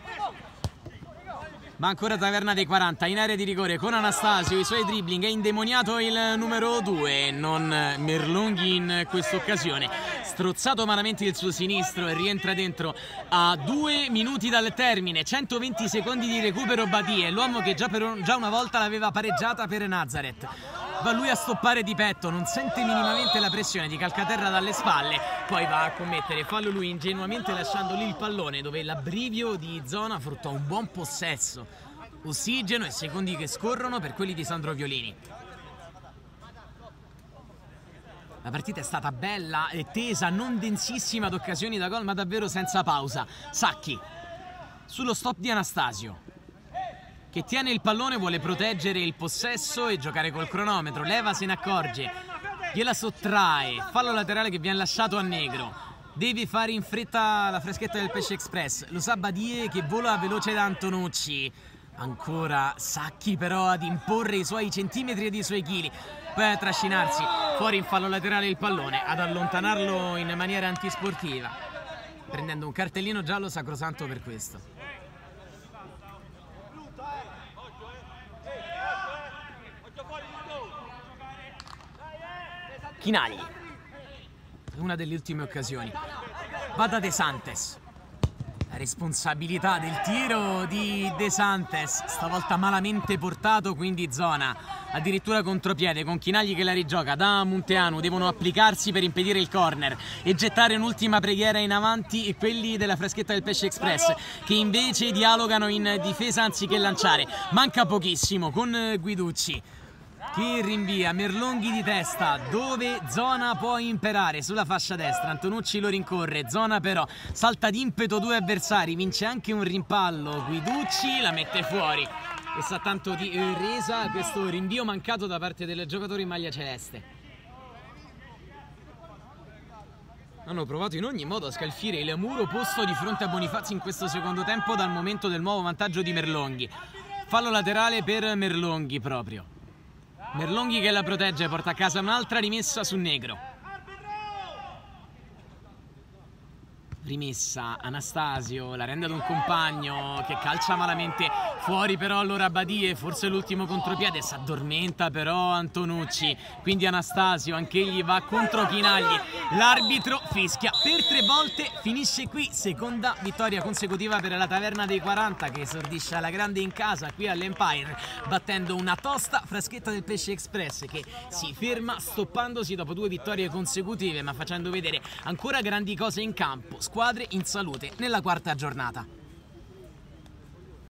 Ma ancora Taverna dei quaranta in area di rigore con Anastasio, i suoi dribbling, è indemoniato il numero due, non Merlonghi in questa occasione. Strozzato malamente il suo sinistro e rientra dentro a due minuti dal termine, centoventi secondi di recupero Badie, l'uomo che già, per, già una volta l'aveva pareggiata per Nazareth. Va lui a stoppare di petto, non sente minimamente la pressione di Calcaterra dalle spalle, poi va a commettere fallo lui ingenuamente lasciando lì il pallone, dove l'abbrivio di Zona fruttò un buon possesso, ossigeno e secondi che scorrono per quelli di Sandro Violini. La partita è stata bella e tesa, non densissima ad occasioni da gol, ma davvero senza pausa. Sacchi sullo stop di Anastasio, che tiene il pallone, vuole proteggere il possesso e giocare col cronometro. Leva se ne accorge, gliela sottrae, fallo laterale che viene lasciato a Negro. Deve fare in fretta la Fraschetta del Pesce Express, lo sa Badie che vola veloce da Antonucci. Ancora Sacchi però ad imporre i suoi centimetri ed i suoi chili, poi a trascinarsi fuori in fallo laterale il pallone, ad allontanarlo in maniera antisportiva, prendendo un cartellino giallo sacrosanto per questo. Chinagli, una delle ultime occasioni, va da De Santes, la responsabilità del tiro di De Santes, stavolta malamente portato, quindi Zona, addirittura contropiede con Chinagli che la rigioca, da Munteanu devono applicarsi per impedire il corner e gettare un'ultima preghiera in avanti e quelli della Fraschetta del Pesce Express che invece dialogano in difesa anziché lanciare. Manca pochissimo con Guiducci che rinvia Merlonghi di testa, dove Zona può imperare sulla fascia destra. Antonucci lo rincorre, Zona però salta d'impeto due avversari, vince anche un rimpallo. Guiducci la mette fuori e sa tanto di eh, resa questo rinvio mancato da parte del giocatore in maglia celeste. Hanno provato in ogni modo a scalfire il muro posto di fronte a Bonifazzi in questo secondo tempo dal momento del nuovo vantaggio di Merlonghi. Fallo laterale per Merlonghi proprio. Merlonghi che la protegge, porta a casa un'altra rimessa su Negro. Rimessa Anastasio, la rende ad un compagno che calcia malamente fuori, però allora Badie, forse l'ultimo contropiede, si addormenta però Antonucci, quindi Anastasio anch'egli va contro Chinagli, l'arbitro fischia per tre volte, finisce qui, seconda vittoria consecutiva per la Taverna dei quaranta che esordisce alla grande in casa qui all'Empire, battendo una tosta Fraschetta del Pesce Express che si ferma stoppandosi dopo due vittorie consecutive ma facendo vedere ancora grandi cose in campo. Squadre in salute nella quarta giornata.